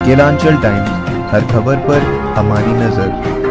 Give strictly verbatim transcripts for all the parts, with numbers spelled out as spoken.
Kelanchal times, हर खबर पर हमारी नजर।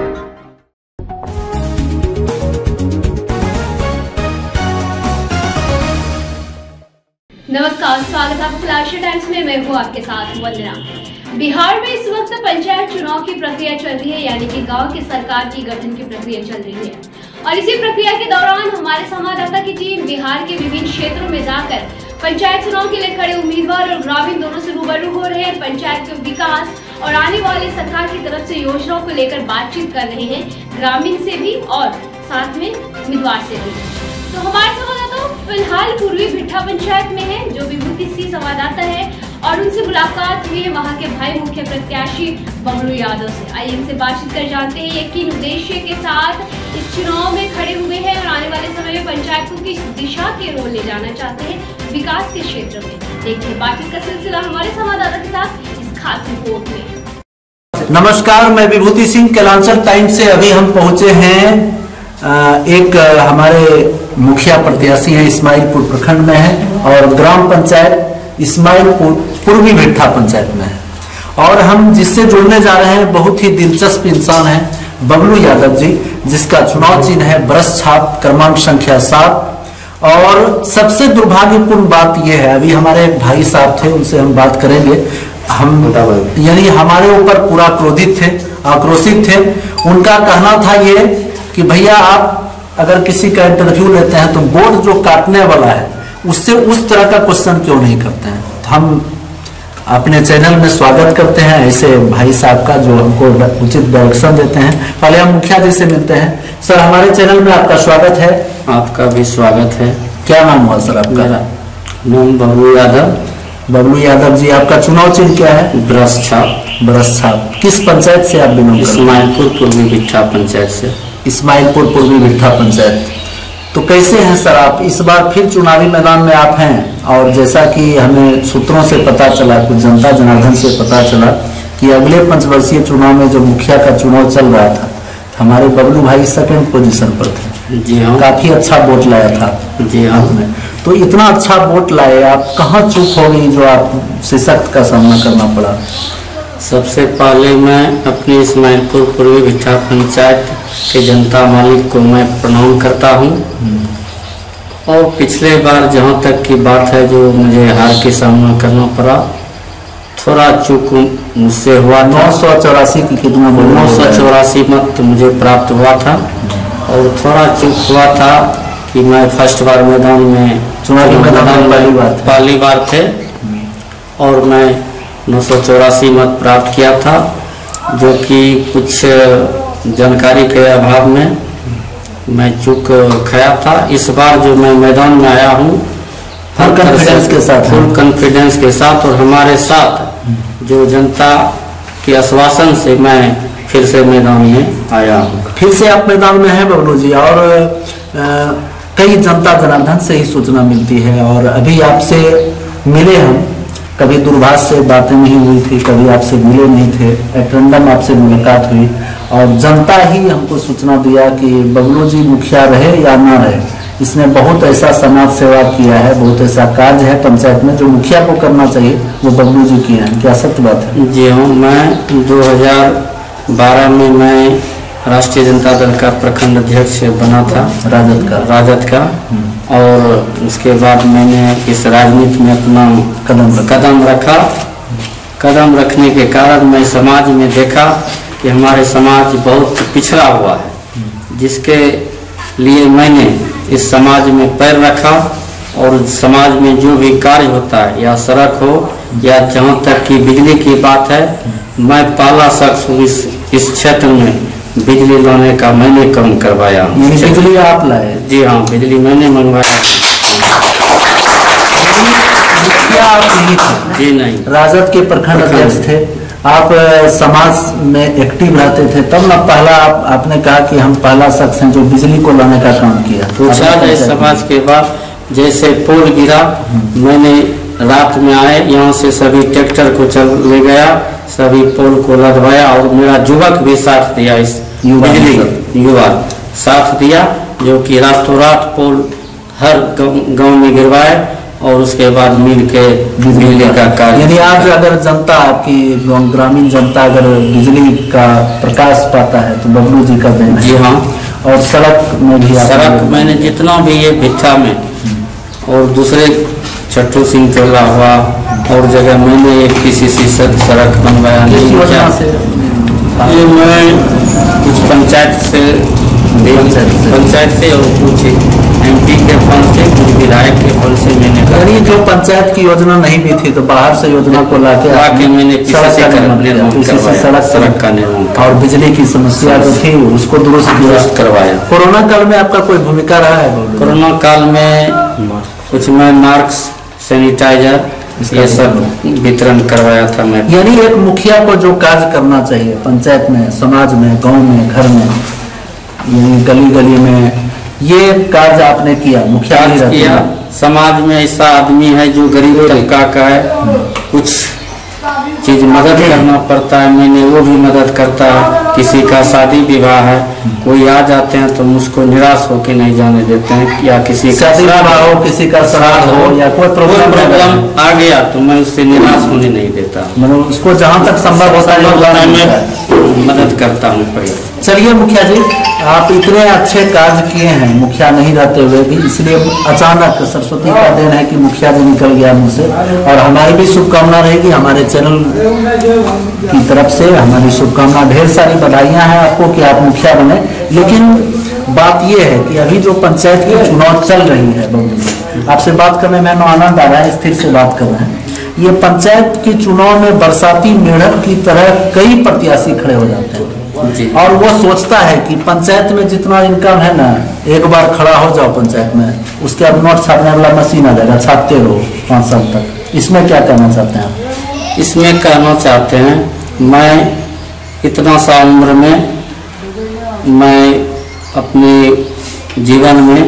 नमस्कार, स्वागत है आपका केलांचल टाइम्स में। मैं हूँ आपके साथ वंदना। बिहार में इस वक्त पंचायत चुनाव की प्रक्रिया चल रही है, यानी कि गांव की सरकार की गठन की प्रक्रिया चल रही है। और इसी प्रक्रिया के दौरान हमारे संवाददाता की टीम बिहार के विभिन्न क्षेत्रों में जाकर पंचायत चुनाव के लिए खड़े उम्मीदवार और ग्रामीण दोनों से रूबरू हो रहे हैं। पंचायत के विकास और आने वाली सरकार की तरफ से योजनाओं को लेकर बातचीत कर रहे हैं, ग्रामीण से भी और साथ में उम्मीदवार से भी। तो हमारे संवाददाता फिलहाल पूर्वी भिट्ठा पंचायत में है, जो विभूति सिंह संवाददाता है, और उनसे मुलाकात हुई है वहां के भाई मुख्य प्रत्याशी बबलू यादव से। आइए इनसे बातचीत कर जानते हैं ये किन उद्देश्य के साथ इस चुनाव में खड़े हुए हैं और आने वाले समय में पंचायत को किस दिशा के रोल ले जाना चाहते हैं विकास के क्षेत्र में। देखिए बातचीत का सिलसिला हमारे संवाददाता के साथ इस खास रिपोर्ट में। नमस्कार, मैं विभूति सिंह केलांचल टाइम्स से। अभी हम पहुंचे हैं एक हमारे मुखिया प्रत्याशी है, इस्माइलपुर प्रखंड में है, और ग्राम पंचायत इस्माइलपुर पूर्वी भिट्ठा पंचायत में है। और हम जिससे जुड़ने जा रहे हैं बहुत ही दिलचस्प इंसान है, बबलू यादव जी, जिसका चुनाव चिन्ह है ब्रश छाप, क्रमांक संख्या सात। और सबसे दुर्भाग्यपूर्ण बात यह है, अभी हमारे एक भाई साहब थे, उनसे हम बात करेंगे। हम यानी हमारे ऊपर पूरा क्रोधित थे, आक्रोशित थे। उनका कहना था ये कि भैया आप अगर किसी का इंटरव्यू लेते हैं तो बोर्ड जो काटने वाला है उससे उस तरह का क्वेश्चन क्यों नहीं करते हैं। तो हम अपने चैनल में स्वागत करते हैं ऐसे भाई साहब का, जो हमको उचित डायरेक्शन देते हैं। पहले हम मुखिया जी से मिलते हैं। सर, हमारे चैनल में आपका स्वागत है। आपका भी स्वागत है। क्या नाम हुआ सर आपका? नाम बबलू यादव। बबलू यादव जी, आपका चुनाव चिन्ह क्या है? ब्रश छाप। ब्रश छाप। किस पंचायत से आप बिलोंग करते हैं? इस्माइलपुर पूर्वी भिट्ठा पंचायत से। इस्माइलपुर पूर्वी भिट्ठा पंचायत। तो कैसे हैं सर आप? इस बार फिर चुनावी मैदान में आप हैं, और जैसा कि हमें सूत्रों से पता चला, कुछ जनता जनार्दन से पता चला कि अगले पंचवर्षीय चुनाव में जो मुखिया का चुनाव चल रहा था, हमारे बबलू भाई सेकंड पोजीशन पर थे। जी हाँ। काफी अच्छा वोट लाया था। जी हाँ। तो इतना अच्छा वोट लाए, आप कहाँ चूक हो गई जो आप सख्त का सामना करना पड़ा? सबसे पहले मैं अपनी इस्माइलपुर पूर्वी भिट्ठा पंचायत के जनता मालिक को मैं प्रणाम करता हूँ। और पिछले बार जहाँ तक की बात है, जो मुझे हार के सामना करना पड़ा, थोड़ा चूक मुझसे हुआ। नौ सौ चौरासी की कितना? नौ सौ चौरासी मत मुझे प्राप्त हुआ था। और थोड़ा चूक हुआ था कि मैं फर्स्ट बार मैदान में चुनावी मैदान में पहली बार पहली बार थे, और मैं नौ सौ चौरासी मत प्राप्त किया था, जो कि कुछ जानकारी के अभाव में मैं चूक खाया था। इस बार जो मैं मैदान में आया हूँ फुल कॉन्फिडेंस के साथ फुल कॉन्फिडेंस के साथ और हमारे साथ जो जनता के आश्वासन से मैं फिर से मैदान में आया हूँ। फिर से आप मैदान में हैं बबलू जी, और आ, कई जनता जनार्दन से ही सूचना मिलती है, और अभी आपसे मिले हम, कभी दूरभाष से बातें नहीं हुई थी, कभी आपसे मिले नहीं थे, एट रैंडम आपसे मुलाकात हुई, और जनता ही हमको सूचना दिया कि बबलू जी मुखिया रहे या ना रहे, इसने बहुत ऐसा समाज सेवा किया है, बहुत ऐसा कार्य है पंचायत में जो मुखिया को करना चाहिए, वो बबलू जी किए हैं। क्या सत्य बात है? जी हाँ। मैं दो हजार बारह में मैं राष्ट्रीय जनता दल का प्रखंड अध्यक्ष बना था, राजद का राजद का और उसके बाद मैंने इस राजनीति में अपना कदम कदम रखा। कदम रखने के कारण मैं समाज में देखा कि हमारे समाज बहुत पिछड़ा हुआ है, जिसके लिए मैंने इस समाज में पैर रखा। और समाज में जो भी कार्य होता है, या सड़क हो या जहाँ तक कि बिजली की बात है, मैं पहला शख्स हूँ इस इस क्षेत्र में बिजली लाने का। मैंने काम करवाया। बिजली आप लाए? जी हाँ, बिजली मैंने मंगवाया। आप नहीं थे? जी नहीं, राजद के प्रखंड अध्यक्ष थे आप। समाज में एक्टिव रहते थे, तब ना पहला आप, आपने कहा कि हम पहला शख्स हैं जो बिजली को लाने का काम किया। पूछा जाए समाज के बाद, जैसे पोल गिरा, मैंने रात में आए यहाँ से सभी ट्रैक्टर को चल ले गया, सभी पोल को लदवाया, और मेरा युवक भी साथ दिया, इस बिजली युवा साथ दिया, जो कि रातों रात पोल हर गांव में गिरवाए। और उसके बाद मिल के बिजली का कार्य। यानी आज अगर जनता आपकी ग्रामीण जनता अगर बिजली का प्रकाश पाता है तो बबलू जी का देन है। जी हाँ। और सड़क में भी सड़क मैंने जितना भी ये भिट्ठा में और दूसरे चट्टू सिंह टोला हुआ और जगह मैंने एक किसी सी सड़क बनवाया नहीं। योजना से ये मैं कुछ पंचायत से पंचायत से और कुछ एमपी के फंड से कुछ विधायक के फंड से मैंने यानी जो पंचायत की योजना नहीं भी थी तो बाहर से योजना को लाके लाके मैंने सड़क का निर्माण सड़क सड़क का निर्माण और बिजली की समस्या जो थी उसको दुरुस्त दुरुस्त करवाया। कोरोना काल में आपका कोई भूमिका रहा है? कोरोना काल में कुछ मैं मास्क सैनिटाइजर ये सब वितरण करवाया था मैं। यानी एक मुखिया को जो कार्य करना चाहिए पंचायत में, समाज में, गांव में, घर में, यानी गली गली में, ये कार्य आपने किया। मुखिया किया। समाज में ऐसा आदमी है जो गरीब तबका का है, कुछ चीज मदद करना पड़ता है, मैंने वो भी मदद करता है। किसी का शादी विवाह है, कोई आ जाते हैं तो मुझको निराश होके नहीं जाने देते हैं। या किसी का शादी विवाह हो, किसी का श्राद्ध हो या कोई प्रॉब्लम प्रॉब्लम आ गया तो मैं उससे निराश होने नहीं देता। मतलब उसको जहाँ तक संभव होता है मैं मदद करता हूँ। चलिए मुखिया जी, आप इतने अच्छे कार्य किए हैं मुखिया नहीं रहते हुए भी, इसलिए अचानक सरस्वती का देन है कि मुखिया जी निकल गया मुझसे। और हमारी भी शुभकामना रहेगी, हमारे चैनल की तरफ से हमारी शुभकामना, ढेर सारी बधाइयां हैं आपको कि आप मुखिया बने। लेकिन बात यह है कि अभी जो पंचायत की चुनाव चल रही है, बबलू आपसे बात करने में आनंद आ रहा है, स्थिर से बात कर रहे हैं। ये पंचायत के चुनाव में बरसाती मेढक की तरह कई प्रत्याशी खड़े हो जाते हैं और वो सोचता है कि पंचायत में जितना इनकम है ना, एक बार खड़ा हो जाओ पंचायत में, उसके बाद नोट छापने वाला मशीन आ जाएगा, छापते रहो पाँच साल तक। इसमें क्या कहना चाहते हैं आप? इसमें कहना चाहते हैं, मैं इतना सा उम्र में मैं अपने जीवन में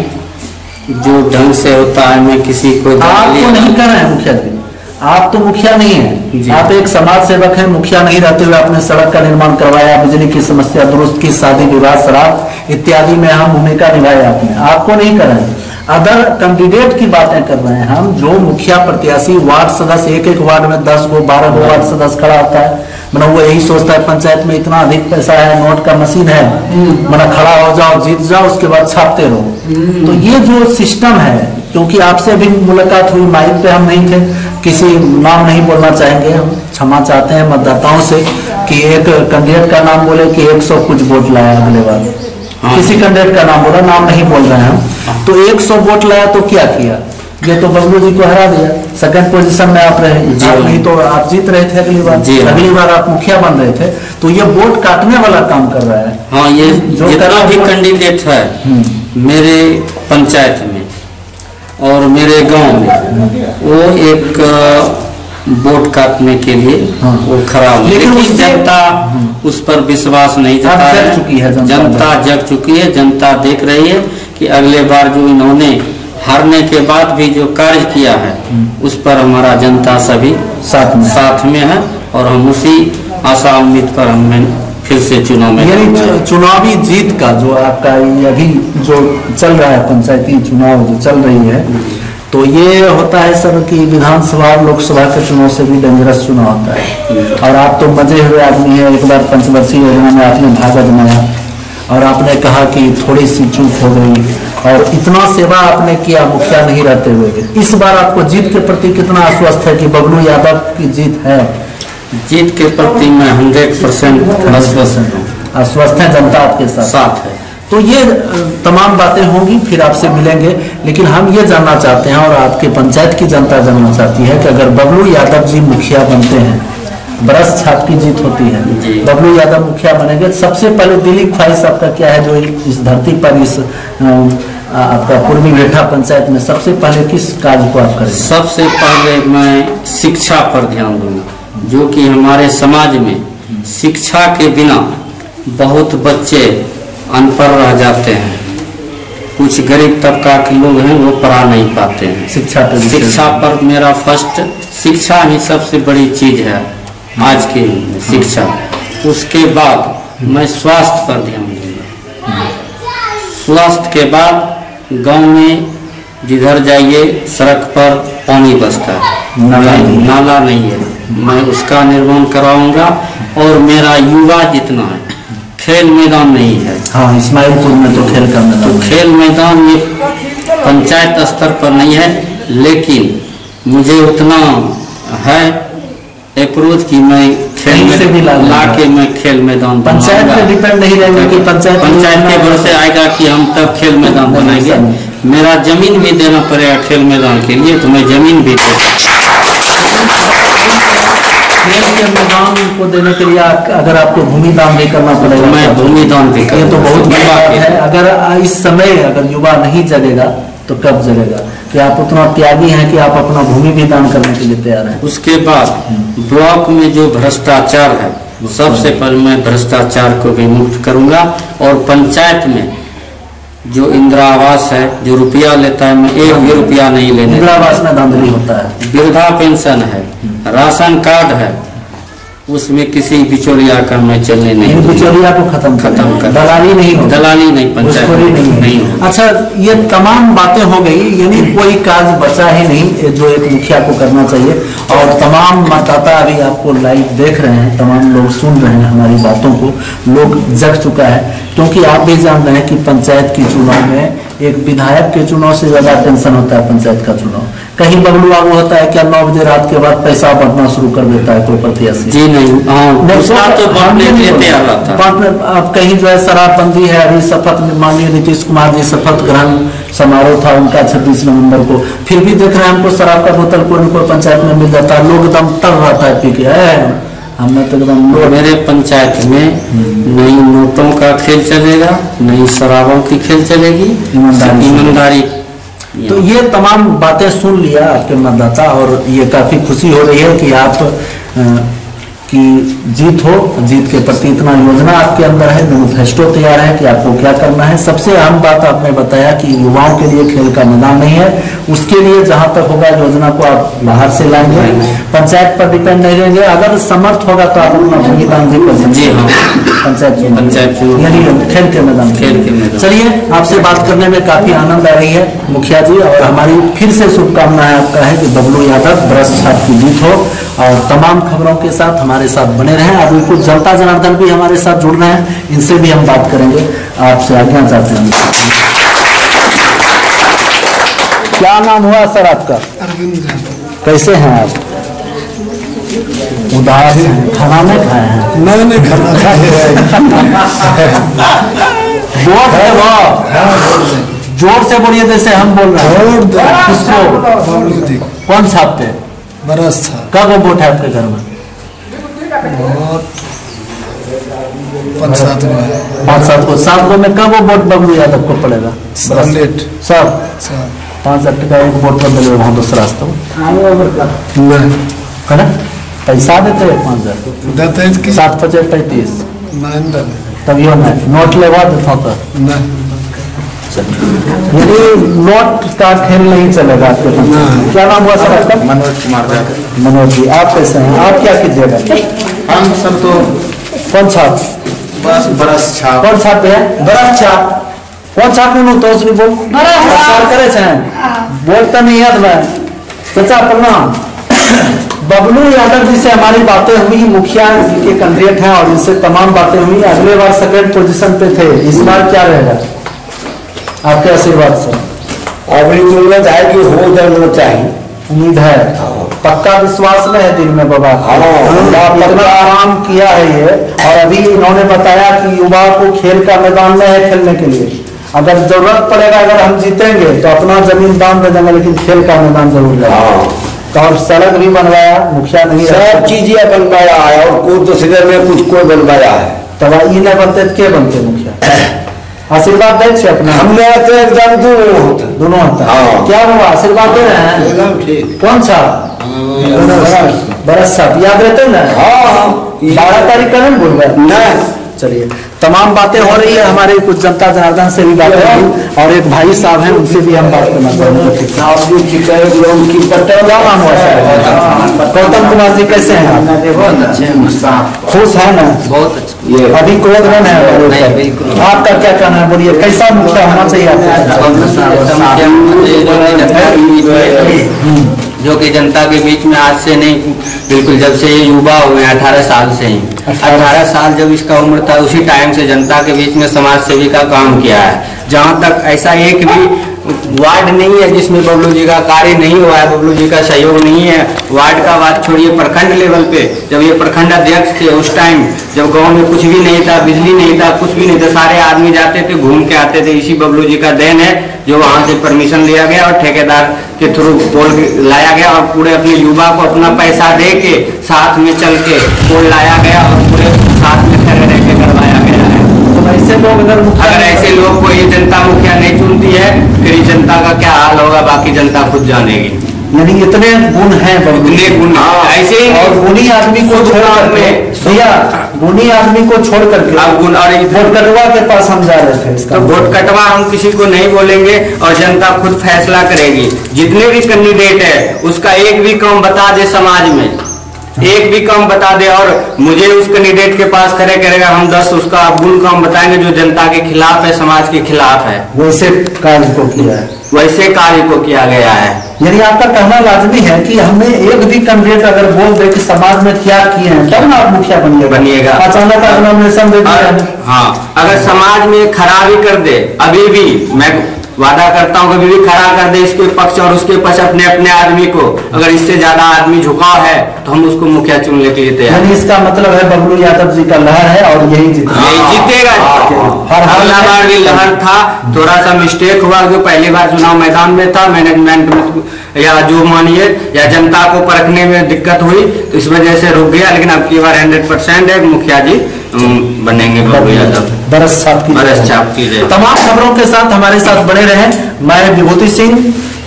जो ढंग से होता है मैं किसी को आप तो नहीं कर रहे हैं मुखिया जी, आप तो मुखिया नहीं है, आप एक समाज सेवक हैं। मुखिया नहीं रहते हुए आपने सड़क का निर्माण करवाया, बिजली की समस्या दुरुस्त की, शादी विवाह श्राद्ध इत्यादि में हम भूमिका निभाई आपने, आपको नहीं कर रहे हैं। अदर कैंडिडेट की बातें कर रहे हैं हम, जो मुखिया प्रत्याशी वार्ड सदस्य, एक एक वार्ड में दस गो बारह गो वार्ड सदस्य खड़ा होता है, मतलब वो यही सोचता है पंचायत में इतना अधिक पैसा है, नोट का मशीन है, मतलब खड़ा हो जाओ, जीत जाओ, उसके बाद छापते रहो। तो ये जो सिस्टम है, क्योंकि आपसे भी मुलाकात हुई, माइक पे हम नहीं थे, किसी नाम नहीं बोलना चाहेंगे, हम क्षमा चाहते हैं मतदाताओं से कि एक कैंडिडेट का नाम बोले कि एक सौ कुछ वोट लाया अगले बार, किसी कैंडिडेट का नाम बोला, नाम नहीं बोल रहे हैं हम, तो एक सौ वोट लाया तो क्या किया? ये तो बबलू जी को हरा दिया, सेकंड पोजीशन में आप रहे, आप नहीं तो आप जीत रहे थे अगली बार, अगली बार आप मुखिया बन रहे थे, तो ये वोट काटने वाला काम कर रहा है। हाँ, ये जो जितना भी कैंडिडेट है मेरे पंचायत में और मेरे गांव में, वो एक वोट काटने के लिए हाँ। वो खड़ा हो, लेकिन जनता उस पर विश्वास नहीं जता है, चुकी है जनता, जनता जग चुकी है। जनता देख रही है कि अगले बार जो इन्होंने हारने के बाद भी जो कार्य किया है उस पर हमारा जनता सभी साथ में साथ में है और हम उसी आशा उम्मीद पर हम फिर से चुनाव में, यानी चुनावी जीत का जो आपका अभी जो चल रहा है, पंचायती चुनाव जो चल रही है, तो ये होता है सर कि विधानसभा लोकसभा के चुनाव से भी डेंजरस चुनाव होता है। और आप तो मजे हुए आदमी है, एक बार पंचवर्षीय योजना में आपने भाग आजमाया और आपने कहा कि थोड़ी सी चूक हो गई और इतना सेवा आपने किया मुखिया नहीं रहते हुए। इस बार आपको जीत के प्रति कितना आश्वस्त है कि बबलू यादव की जीत है? जीत के प्रति मैं हंड्रेड परसेंट आश्वस्त है, जनता आपके साथ साथ है। तो ये तमाम बातें होंगी, फिर आपसे मिलेंगे, लेकिन हम ये जानना चाहते हैं और आपके पंचायत की जनता जानना चाहती है कि अगर बबलू यादव जी मुखिया बनते हैं, बरस छाप की जीत होती है, बबलू यादव मुखिया बनेंगे, सबसे पहले दिली ख्वाहिश आपका क्या है जो इस धरती पर, इस आपका पूर्वी भेठा पंचायत में सबसे पहले किस कार्य को आप करेंगे? सबसे पहले मैं शिक्षा पर ध्यान दूंगा, जो कि हमारे समाज में शिक्षा के बिना बहुत बच्चे अनपढ़ रह जाते हैं। कुछ गरीब तबका के लोग हैं वो पढ़ा नहीं पाते हैं। शिक्षा पर शिक्षा पर मेरा फर्स्ट, शिक्षा ही सबसे बड़ी चीज है आज की शिक्षा। उसके बाद मैं स्वास्थ्य पर ध्यान दूंगा। स्वास्थ्य के बाद गांव में जिधर जाइए सड़क पर पानी बसता है, नाला नहीं। नाला नहीं है। मैं उसका निर्माण कराऊंगा। और मेरा युवा जितना है, खेल मैदान नहीं है। हाँ, इस्माइलपुर में तो खेल का मैदान तो है। खेल मैदान ये पंचायत स्तर पर नहीं है, लेकिन मुझे उतना है अप्रोच कि मैं खेल से भी ला ला के मैं खेल मैदान पंचायत पे डिपेंड नहीं रहेंगे कि पंचायत पंचायत के भरोसे आएगा कि हम तब खेल मैदान बनाएंगे। मेरा जमीन भी देना पड़ेगा खेल मैदान के लिए, तो मैं जमीन भी दे खेल के मैदान को देने के लिए अगर आपको भूमि दान भी करना पड़ेगा, मैं भूमि दान भी ये तो बहुत बड़ी बात है। अगर इस समय अगर युवा नहीं जगेगा तो कब जगेगा? कि आप उतना त्यागी हैं कि आप अपना भूमि भी दान करने के लिए तैयार हैं। उसके बाद ब्लॉक में जो भ्रष्टाचार है, सबसे पहले मैं भ्रष्टाचार को भी मुक्त करूंगा। और पंचायत में जो इंदिरा आवास है, जो रुपया लेता है, मैं एक भी रुपया नहीं लेने। इंदिरा आवास में धांधली होता है। वृद्धा पेंशन है, राशन कार्ड है, उसमें किसी बिचौलिया का मैं चलने नहीं दूंगा। बिचौलिया को खत्म खत्म कर, दलाली नहीं हो, दलाली नहीं, पंचायत घूसखोरी नहीं, नहीं नहीं। अच्छा, ये तमाम बातें हो गई, यानी कोई काज बचा ही नहीं जो एक मुखिया को करना चाहिए। और तमाम मतदाता अभी आपको लाइव देख रहे हैं, तमाम लोग सुन रहे हैं हमारी बातों को, लोग जग चुका है। क्योंकि आप भी जान रहे हैं कि पंचायत के चुनाव में एक विधायक के चुनाव से ज्यादा टेंशन होता है पंचायत का चुनाव। कहीं बबलू आगू होता है क्या नौ बजे रात के बाद पैसा बढ़ना शुरू कर देता है कोई प्रत्याशी? जी नहीं, हाँ, उसका तो बांटने के लिए तैयार रहता है। अब कहीं जो है शराबबंदी है, अभी शपथ में माननीय नीतीश कुमार जी शपथ ग्रहण समारोह था उनका छब्बीस नवंबर को, फिर भी देख रहे हैं हमको शराब का बोतल कोई न कोई पंचायत में मिल जाता है, लोग एकदम तर रहता है पी के। है हमने तो एकदम मेरे पंचायत में नहीं नोटों का खेल चलेगा, नहीं शराबों की खेल चलेगी, ईमानदारी। तो ये तमाम बातें सुन लिया आपके मतदाता, और ये काफी खुशी हो रही है कि आप कि जीत हो, जीत के प्रति इतना योजना आपके अंदर है, मैनिफेस्टो तैयार है कि आपको क्या करना है। सबसे अहम बात आपने बताया कि युवाओं के लिए खेल का मैदान नहीं है, उसके लिए जहां तक होगा योजना को आप बाहर से लाएंगे, पंचायत पर डिपेंड नहीं रहेंगे। अगर समर्थ होगा तो आप अपना भूमि दान भी कर सकते हैं पंचायत पंचायत यानी खेल के मैदान खेल के मैदान। चलिए, आपसे बात करने में काफी आनंद आ रही है मुखिया जी, और हमारी फिर से शुभकामनाएं आपका है कि बबलू यादव ब्रश छाप की जीत हो। और तमाम खबरों के साथ हमारे साथ बने रहें। अभी कुछ जनता जनार्दन भी हमारे साथ जुड़ रहे हैं, इनसे भी हम बात करेंगे। आपसे आज्ञा चाहते हैं। क्या नाम हुआ सर आपका? अरविंद। कैसे हैं आप? उदास हैं, खाना नहीं खाए हैं? नहीं नहीं खाना खाए। वोट है वो, जोर से बोलिए जैसे हम बोल रहे हैं। किसको? कौन छापते? बरस था। कब वोट है आपके घर में? पाँच सात गो है। पाँच सात को सात गो में कब वो वोट बबलू यादव को पड़ेगा? लेट सब पाँच हजार टका एक वोट पर मिले वहाँ दूसरा रास्ता है ना? पैसा देते हैं पाँच हजार देते सात पचास पैंतीस नहीं तब यो नहीं नोट लेवा देता तो नहीं, यानी नोट का खेल नहीं चलेगा आपके पास। क्या नाम हुआ सर आपका? मनोज कुमार यादव। मनोज जी, आप कैसे हैं? आप क्या कीजिएगा? हम सब तो कौन छाप? बस बरस छाप। कौन छाप है? बरस छाप। कौन छाप नहीं तो उसने बोल प्रचार करे छे बोलता नहीं याद में। चाचा प्रणाम। बबलू यादव जी से हमारी बातें हुई, मुखिया के कैंडिडेट हैं और इनसे तमाम बातें हुई। अगले बार सेकंड पोजीशन पे थे, इस बार क्या रहेगा आपके आशीर्वाद से? अभी उम्मीद है कि हो जाना चाहिए। उम्मीद है, पक्का विश्वास में है दिल में बाबा। कितना आराम किया है ये, और अभी इन्होंने बताया कि युवा को खेल का मैदान में है खेलने के लिए। अगर जरूरत पड़ेगा, अगर हम जीतेंगे तो अपना जमीन दान दे देंगे, लेकिन खेल का मैदान जरूर जाएगा। और सड़क भी बनवाया मुखिया नहीं, सब चीजें बनवाया है और कोई दूसरे में कुछ कोई बनवाया है। तब ये नहीं बनते तो के बनते मुखिया? आशीर्वाद दे अपना। हमने तो एकदम दोनों होता दोनों होता हाँ। क्या हुआ? आशीर्वाद दे रहे हैं एकदम ठीक। कौन सा? बरस साहब याद रहते ना? हाँ, बारह तारीख का नहीं बोल रहे? नहीं चलिए, तमाम बातें हो रही है। हमारे कुछ जनता जनार्दन से भी बातें हुई, और एक भाई साहब हैं उनसे भी हम बात करना चाहेंगे। क्या नाम हुआ सर? गौतम कुमार जी, कैसे हैं आप? खुश है ना? बहुत अच्छा। अभी क्रोध में है? आपका क्या कहना है? बोलिए, कैसा मुखिया होना चाहिए आपको? जो कि जनता के बीच में आज से नहीं, बिल्कुल जब से ये युवा हुए हैं अठारह साल से ही, अठारह साल जब इसका उम्र था उसी टाइम से जनता के बीच में समाज सेवी का काम किया है। जहाँ तक ऐसा एक भी वार्ड नहीं है जिसमें बबलू जी का कार्य नहीं हुआ है, बबलू जी का सहयोग नहीं है। वार्ड का बात छोड़िए, प्रखंड लेवल पे जब ये प्रखंड अध्यक्ष थे उस टाइम जब गांव में कुछ भी नहीं था, बिजली नहीं था, कुछ भी नहीं था, सारे आदमी जाते थे घूम के आते थे। इसी बबलू जी का देन है जो वहाँ से परमिशन लिया गया और ठेकेदार के थ्रू पोल लाया गया और पूरे अपने युवा को अपना पैसा दे के साथ में चल के पोल लाया गया और पूरे साथ में खड़े रह के करवाया गया है। ऐसे लोग अगर अगर ऐसे लोग को ये जनता मुखिया नहीं चुनती है फिर इस जनता का क्या हाल होगा बाकी जनता खुद जानेगी। यानी इतने गुण हैं इतने गुण ऐसे ही और गुणी आदमी को छोड़ करके भैया गुणी आदमी को छोड़ करके अब गुण और वोट कटवा के पास हम जा रहे थे। इसका तो वोट कटवा हम किसी को नहीं बोलेंगे और जनता खुद फैसला करेगी। जितने भी कैंडिडेट है उसका एक भी काम बता दे समाज में, एक भी काम बता दे और मुझे उस कैंडिडेट के पास खड़े करेगा, हम दस उसका गुण काम बताएंगे जो जनता के खिलाफ है, समाज के खिलाफ है। वैसे कार्य को किया है, वैसे कार्य को किया गया है। यानी आपका कहना लाजमी है कि हमें एक भी कैंडिडेट अगर बोल दे कि समाज में क्या किए हैं तब ना आप मुखिया बनिएगा बनिएगा अचानक आप नॉमिनेशन दे दिया। हाँ, अगर समाज में खराबी कर दे, अभी भी मैं वादा करता हूँ कभी भी खड़ा कर दे इसके पक्ष और उसके पक्ष अपने अपने आदमी को, अगर इससे ज्यादा आदमी झुकाव है तो हम उसको मुखिया चुनने के लिए तैयार। यानी इसका मतलब है बबलू यादव जी का लहर है और यही जीतेगा, यही जीतेगा। हर बार भी लहर था, थोड़ा सा मिस्टेक हुआ जो पहली बार चुनाव मैदान में था, मैनेजमेंट में या जो मानिए या जनता को परखने में दिक्कत हुई तो इस वजह से रुक गया। लेकिन अब की बार हंड्रेड परसेंट है मुखिया जी बनेंगे बबलू यादव। बरस छाप की बरस छाप की जय। तमाम खबरों के साथ हमारे साथ बने रहें। मैं विभूति सिंह,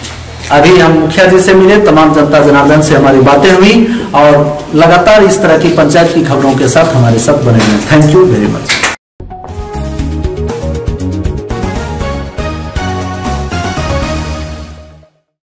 अभी हम मुखिया जी से मिले, तमाम जनता जनार्दन से हमारी बातें हुई और लगातार इस तरह की पंचायत की खबरों के साथ हमारे साथ बने रहें। Thank you very much.